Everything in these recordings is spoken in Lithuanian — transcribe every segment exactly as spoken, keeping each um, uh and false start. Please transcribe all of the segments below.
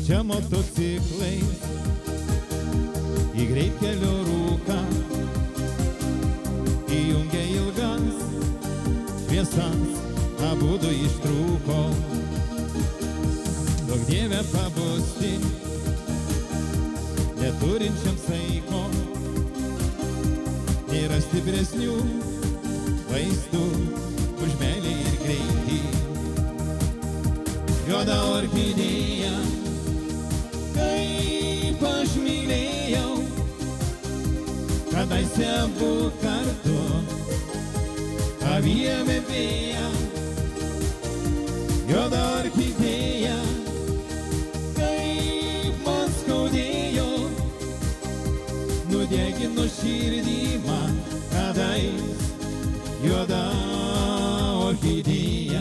Čia motociklais į greitkelio rūką įjungė ilgas šviesas, abudu ištrūko. Duok Dieve pabusti neturinčiam saiko, nėra stipresnių vaistų už meilę ir greitį. Juoda orchidėja, kaip aš mylėjau, kadaise abu kartu avijame vėją. Juoda orchidėja, kaip man skaudėjo, nudegino širdį man kadais. Juoda orchidėja.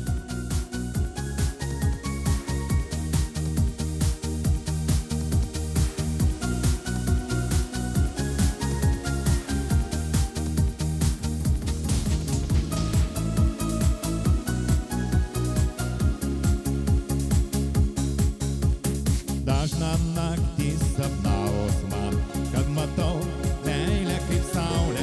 Dažną naktį sapnaus man, kad matau meilę kaip saulę.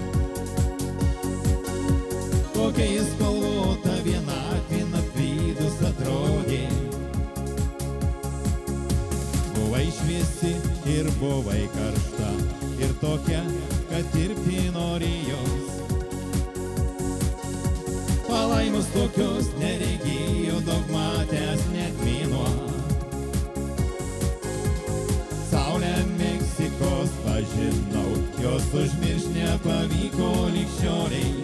Kokia jis spalvota, vienatvė apvydus atrodė. Buvai šviesi ir buvai karšta, ir tokia, kad tirpti norėjos. Palaimos tokios neregėjo, daug matęs net mėnuo. Saulę Meksikos pažinau, jos užmirš nepavyko lig šioliai.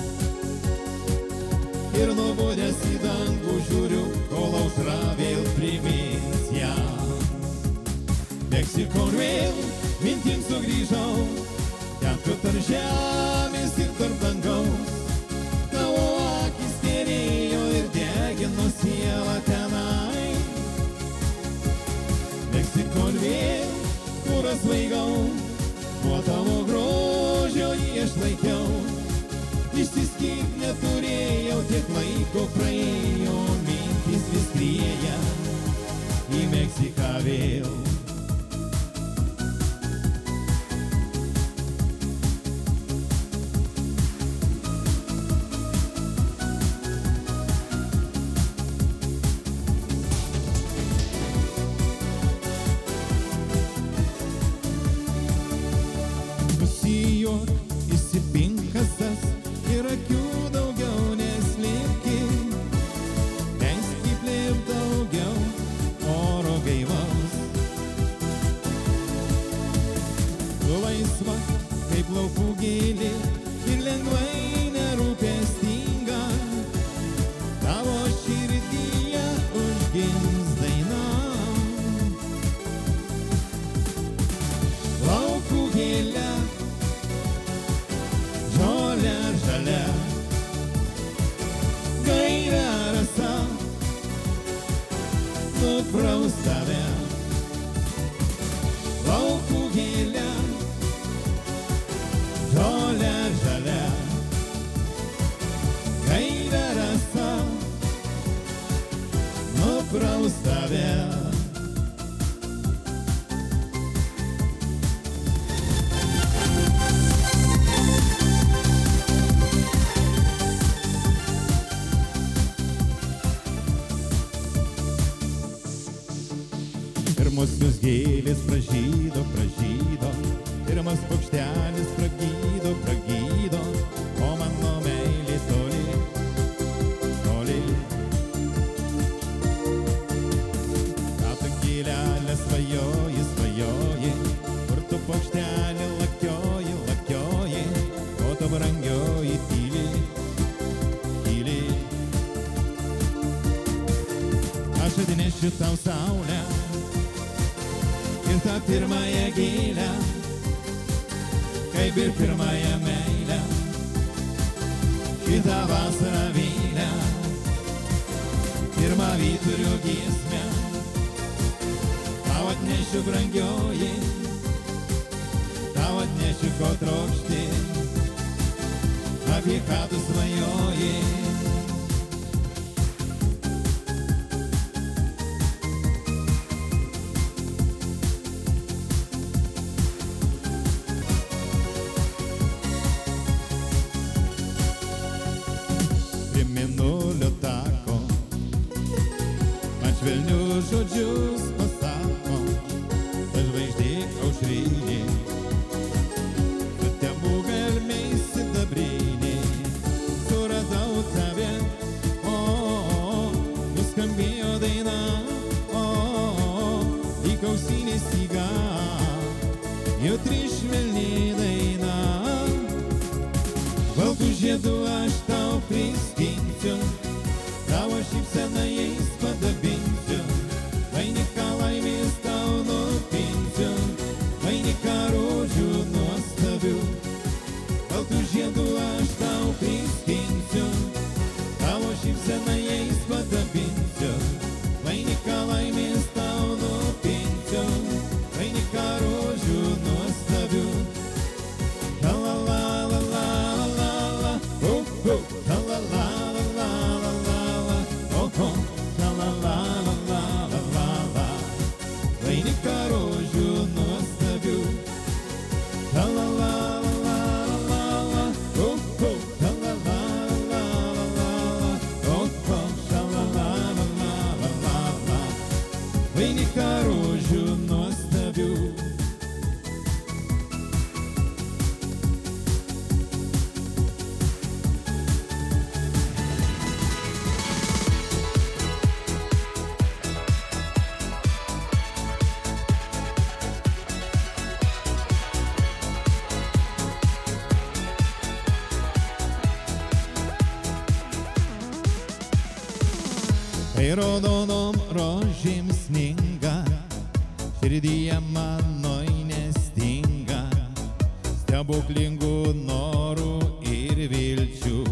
Ir nubudęs į dangų žiūriu, kol aušra vėl primins ją. Meksikon vėl mintim sugrįžau, ten kur tarp žemės ir tarp dangaus. Tavo akis terėjo ir degino sielą tenai. Meksikon vėl, kur aš svaigau, nuo tavo grožio jį išlaikiau. Išsiskirt neturėjau, tiek laiko praėjo, mintis vis skrieja į Meksiką vėl. Nusijuok, įsipink kasas ir akių daugiau neslėpki. Leisk įplėp daugiau oro gaivaus. Tu laisva kaip laukų gėlė ir lengvai nerūpestinga. Tavo širdyje užgims daina. Laukų gėlė, žolė žalia, gaira rasa nupraus tave. Laukų gėlė, žolė žalia, gaira rasa nupraus tave. Pirmosios gėlės pražydo, pražydo, pirmas paukštelis pragydo, pragydo, o mano meilė toli, toli. Ką tu gėlelė svajoji, svajoji, kur tu paukštelį lakioji, lakioji, o tu brangioji tyli, tyli. Aš atnešiu tau saulę ir tą pirmąją gėlę, kaip ir pirmąją meilę, šitą vasarą vėlę, pirmą vyturio giesmę, tau atnešiu brangioji, tau atnešiu ko trokšti, apie ką tu svajoji. baltų žiedų aš tau priskinsiu, tavo šypseną jais padabinsiu, vainiką laimės tau nupinsiu, vainiką rožių nuostabių. Baltų žiedų aš tau priskinsiu, tavo šypseną jais padabinsiu, vainiką laimės tau nupinsiu, vainiką rožių nuostabių. Kai raudonom rožėm sninga, širdyje mano nestinga stebuklingų norų ir vilčių.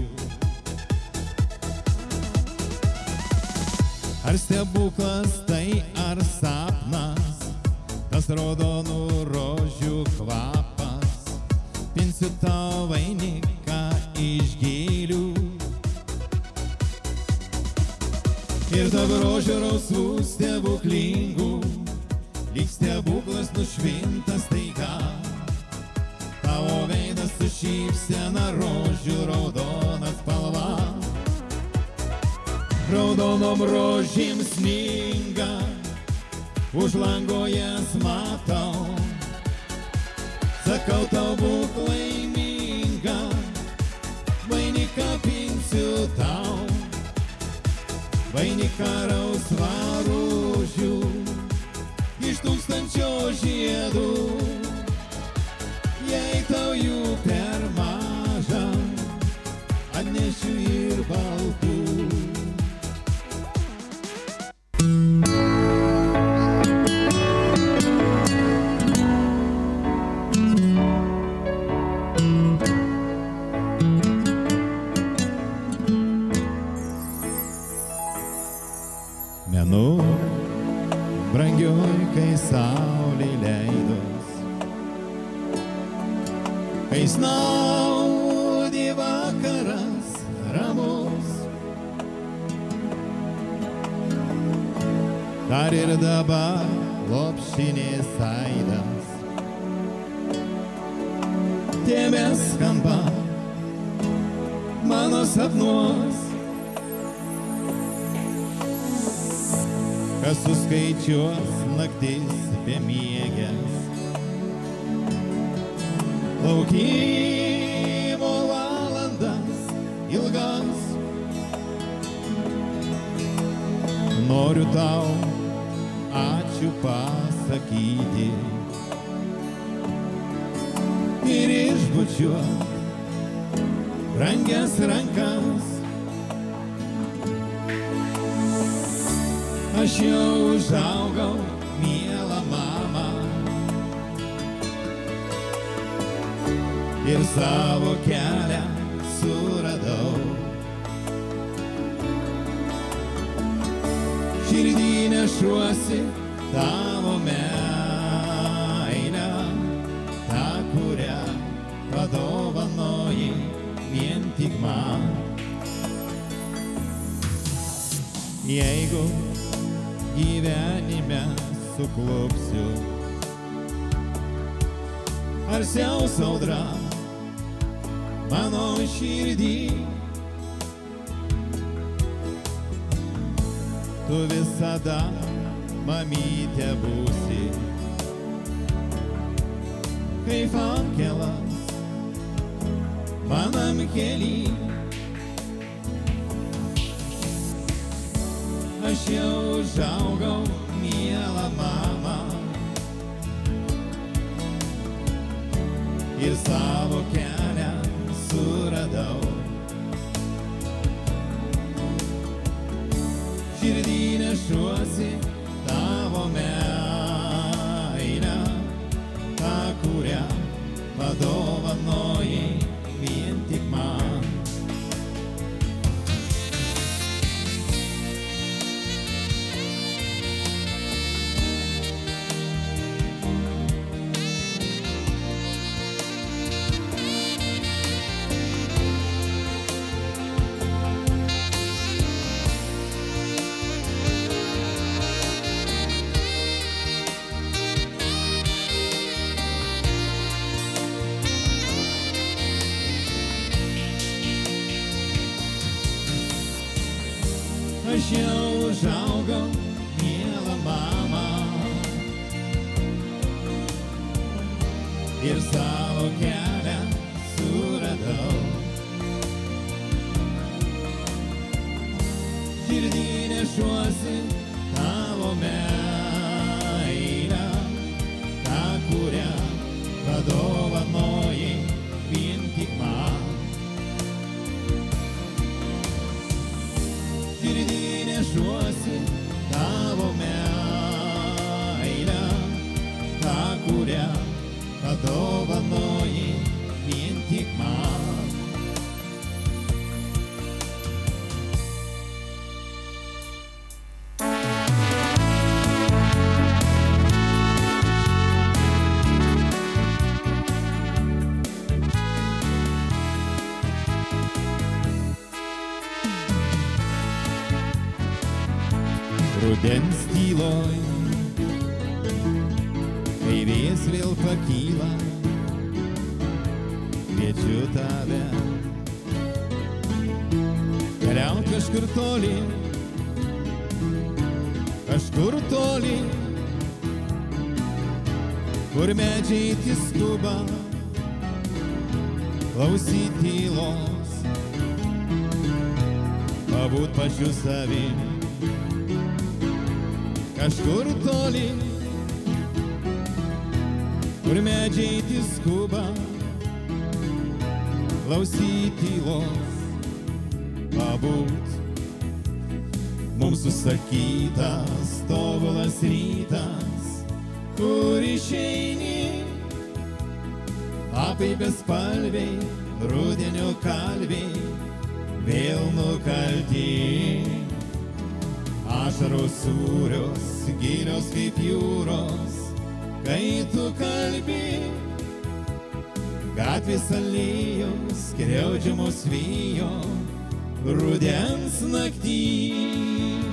Ar stebuklas tai ar sapnas, tas raudonų rožių kvapas, pinsiu tau vainiką iš gėlių. Ir tavo rožių rausvų stebuklingų, lyg stebuklas nušvintas staiga, tavo veidas su šypsena rožių raudona spalva. Raudonom rožėm sninga, už lango jas matau, sakau tau būk laiminga, vainiką pinsiu tau, vainiką rausvą rožių iš tūkstančio žiedų. Jei tau jų per maža, atnešiu ir baltų. Menu, brangioj, kai saulė leidos, kai snaudė vakaras ramus, dar ir dabar lopšinės aidas tebeskamba mano sapnuos. Kas suskaičiuos naktis bemiegės, laukimo valandas ilgas. Noriu tau ačiū pasakyti ir išbučiuot brangias rankas. Aš jau užaugau, miela mama, ir savo kelią suradau. Širdį nešuosi tavo meilę, tą, kurią padovanoji vien tik man. Jeigu gyvenime suklupsiu, ar siaus audra mano širdį, tu visada mamytė būsi, kaip angelas manam kely. Aš jau užaugau, miela mama, ir savo kelią suradau. aš jau užaugau, miela mama, ir savo kelią suradau. Širdį nešuosi tavo meilę, tą, kurią padovanojai vien tik man. Širdį nešuosi tavo meilę, tą, kurią padovanojai vien tik man. Rudens tyloj, kai vėjas vėl pakyla, kviečiu tave keliaut kažkur toli, kažkur toli, kur medžiai tis skuba, klausyt tylos, pabūt pačiu savim. Kažkur toli, kur medžiai tis skuba, klausyt tylos, pabūt. Mums susakytas tobulas rytas, kur išeini, lapai bespalviai, rudenio kalviai, vėl nukalti. Ašaros sūrios, gilios kaip jūros, kai tu kalbi, gatvės alėjos, skriaudžiamos vėjo, rudens naktį.